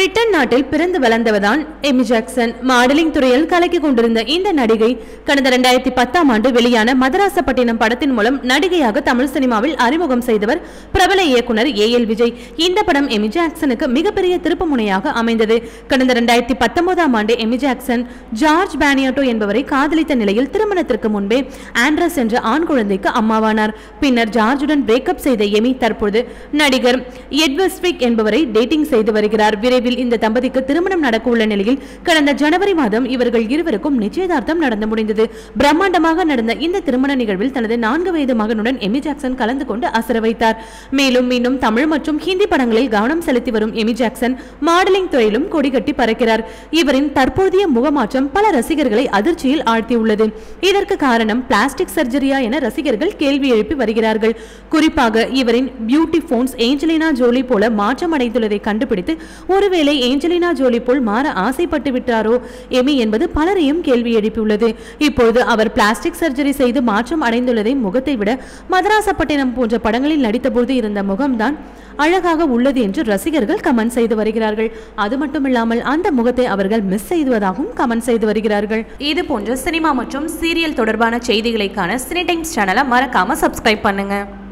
Britain நாட்டில் பிறந்து வளர்ந்தவர்தான் Amy Jackson. Modelling துறையில் கலக்கிக் கொண்டிருந்த இந்த நடிகை கடந்த 2010ஆம் ஆண்டு வெளியான மதராசப்பட்டினம் படத்தின் மூலம் நடிகையாக தமிழ் சினிமாவில் அறிமுகம் செய்தவர் பிரபல இயக்குனர் ஏஎல் விஜய். இந்த படம் எமி ஜாக்சனுக்கு மிகப்பெரிய திருப்பு முனையாக அமைந்தது. கடந்த 2019ஆம் ஆண்டு எமி ஜாக்சன் ஜார்ஜ் பானியாட்டோ என்பவரை காதலித்த நிலையில் திருமணத்திற்கு முன்பே ஆண்ட்ரஸ் என்ற ஆண் குழந்தைக்கு அம்மாவானார். பின்னர் ஜார்ஜுடன் பிரேக்கப் செய்த எமி தற்போது நடிகர் எட்வர்ஸ்விக் என்பவரை டேட்டிங் செய்து வருகிறார். விரைவில் இந்த தம்பதிக்கு திருமணம் நடக்க உள்ள நிலையில் கடந்த ஜனவரி மாதம் இவர்கள் இருவருக்கும் நிச்சயதார்த்தம் நடந்து முடிந்தது. பிரம்மாண்டமாக நடந்த இந்த திருமண நிகழ்வில் தனது 4 வயது மகனுடன் எமி ஜாக்சன் கலந்து கொண்டு அசர வைத்தார். மேலும் மீண்டும் தமிழ் மற்றும் ஹிந்தி படங்களில் கவனம் செலுத்தி வரும் எமி ஜாக்சன் மாடலிங் துறையிலும் கொடிகட்டி பறக்கிறார். இவரின் தற்போதைய முகமாற்றம் பல ரசிகர்களை அதிர்ச்சியில் ஆழ்த்தியுள்ளது. இதற்கு காரணம் பிளாஸ்டிக் சர்ஜரியா என ரசிகர்கள் கேள்வி எழுப்பி வருகிறார்கள். குறிப்பாக இவரின் பியூட்டி போன்ஸ் ஏஞ்சலினா ஜோலி போல மாற்றம் அடைந்துள்ளதை கண்டுபிடித்து ஒருவேளை ஏஞ்சலினா ஜோலி போல் மாற ஆசைப்பட்டு விட்டாரோ எமி என்பது பலரையும் கேள்வி எழுப்பியுள்ளது. இப்போது அவர் பிளாஸ்டிக் சர்ஜரி செய்து மாற்றம் அடைந்துள்ளதை முகத்தை விட மதராசப்பட்டினம் போன்ற படங்களில் நடித்தபோது இருந்த முகம்தான் அழகாக உள்ளது என்று ரசிகர்கள் கமெண்ட் செய்து வருகிறார்கள். அது மட்டுமில்லாமல் அந்த முகத்தை அவர்கள் மிஸ் செய்வதாகவும் கமெண்ட் செய்து வருகிறார்கள். இது போன்ற சினிமா மற்றும் சீரியல் தொடர்பான செய்திகளை காண சினி டைம்ஸ் சேனலை மறக்காம சப்ஸ்கிரைப் பண்ணுங்க.